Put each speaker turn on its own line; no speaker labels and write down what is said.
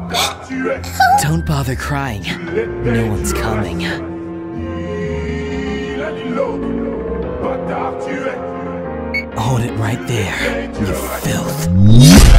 Don't bother crying. No one's coming. Hold it right there, you filth.